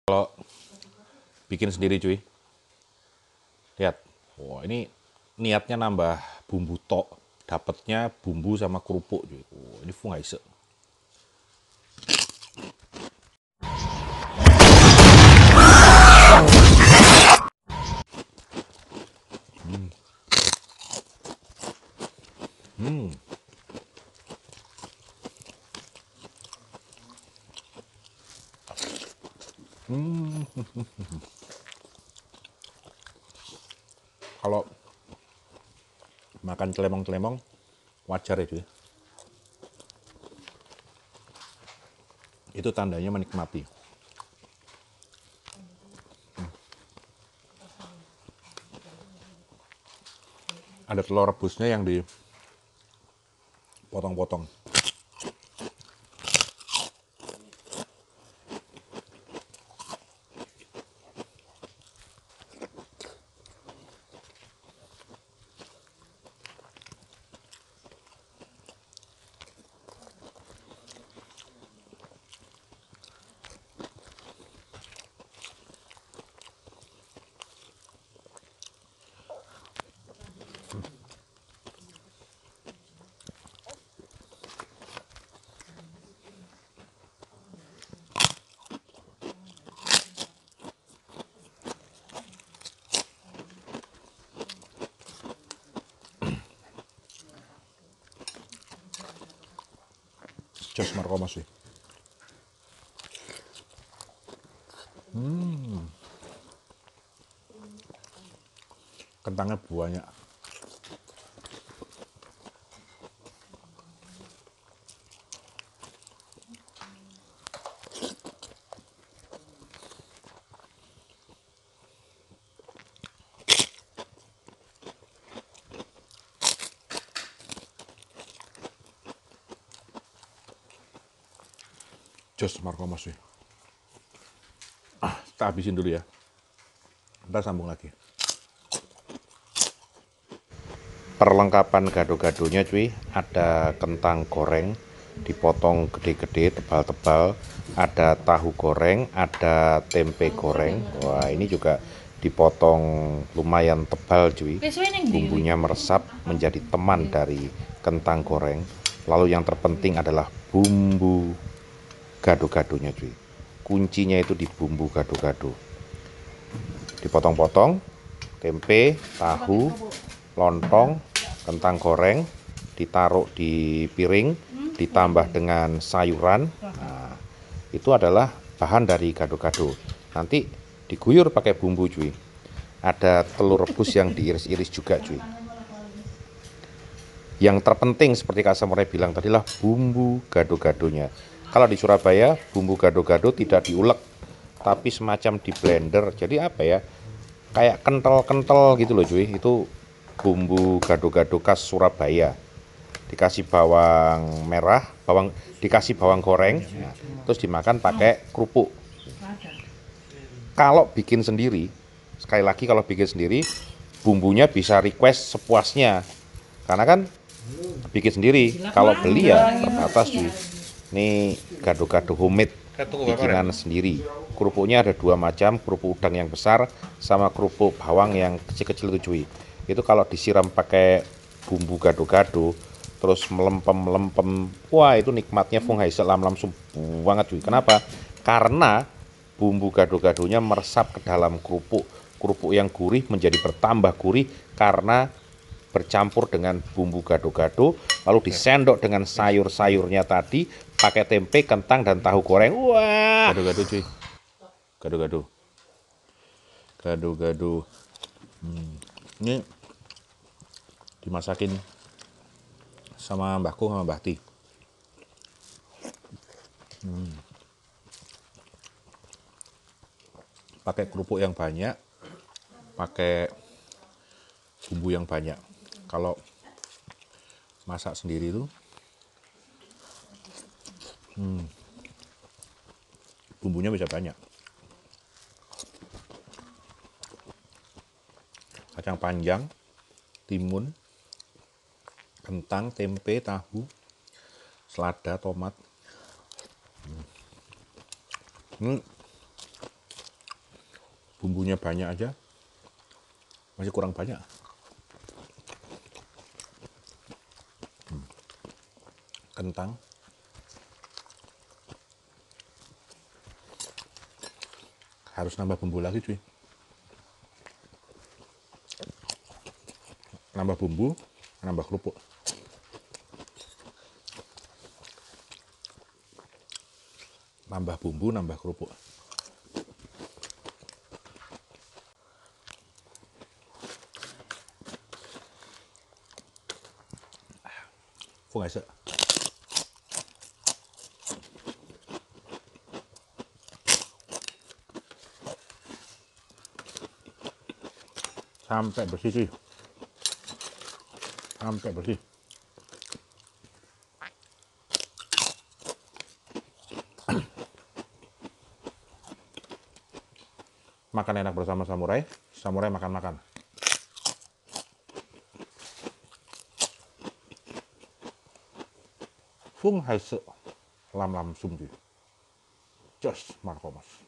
Kalau bikin sendiri cuy, lihat, wah ini niatnya nambah bumbu tok, dapatnya bumbu sama kerupuk cuy. Wah, ini fungaise. Kalau makan celemong-celemong wajar ya cuy. Itu tandanya menikmati. Ada telur rebusnya yang dipotong-potong. Jos markomas sih. Kentangnya banyak. Jos markomas sih. Kita habisin dulu ya. Ntar sambung lagi. Perlengkapan gado-gadonya cuy, ada kentang goreng dipotong gede-gede tebal-tebal, ada tahu goreng, ada tempe goreng. Wah ini juga dipotong lumayan tebal cuy, bumbunya meresap menjadi teman dari kentang goreng. Lalu yang terpenting adalah bumbu gado-gadonya cuy, kuncinya itu di bumbu gado-gado. Dipotong-potong tempe, tahu, lontong, kentang goreng, ditaruh di piring, ditambah dengan sayuran. Nah, itu adalah bahan dari gado-gado. Nanti diguyur pakai bumbu cuy. Ada telur rebus yang diiris-iris juga cuy. Yang terpenting seperti Kak Samurai bilang tadi lah bumbu gado-gadonya. Kalau di Surabaya bumbu gado-gado tidak diulek, tapi semacam di blender. Jadi apa ya? Kayak kental-kental gitu loh cuy. Itu bumbu gado-gado khas Surabaya. Dikasih bawang merah, dikasih bawang goreng, ya, terus dimakan pakai kerupuk. Kalau bikin sendiri, sekali lagi kalau bikin sendiri, bumbunya bisa request sepuasnya. Karena kan bikin sendiri, kalau beli ya terbatas cuy. Ini gado-gado homemade bikinan sendiri. Kerupuknya ada dua macam, kerupuk udang yang besar sama kerupuk bawang yang kecil-kecil itu cuy. Itu kalau disiram pakai bumbu gado-gado terus melempem, wah itu nikmatnya fungaise lam langsung banget cuy. Kenapa? Karena bumbu gado-gadonya meresap ke dalam kerupuk. Kerupuk yang gurih menjadi bertambah gurih karena bercampur dengan bumbu gado-gado, lalu disendok dengan sayur-sayurnya tadi, pakai tempe, kentang, dan tahu goreng. Wah, gado-gado cuy, gado-gado, gado-gado. Ini dimasakin sama mbahku sama Mbah Ti. Pakai kerupuk yang banyak, pakai bumbu yang banyak. Kalau masak sendiri itu bumbunya bisa banyak. Kacang panjang, timun, kentang, tempe, tahu, selada, tomat. Ini bumbunya banyak aja masih kurang banyak. Kentang harus nambah bumbu lagi cuy, nambah bumbu, nambah kerupuk. Nambah bumbu, nambah kerupuk. Fungaise. Sampai bersih cuy. Sampai bersih. Makan enak bersama samurai, samurai makan-makan. Fungaise lam lam sum cuy. Just marvelous.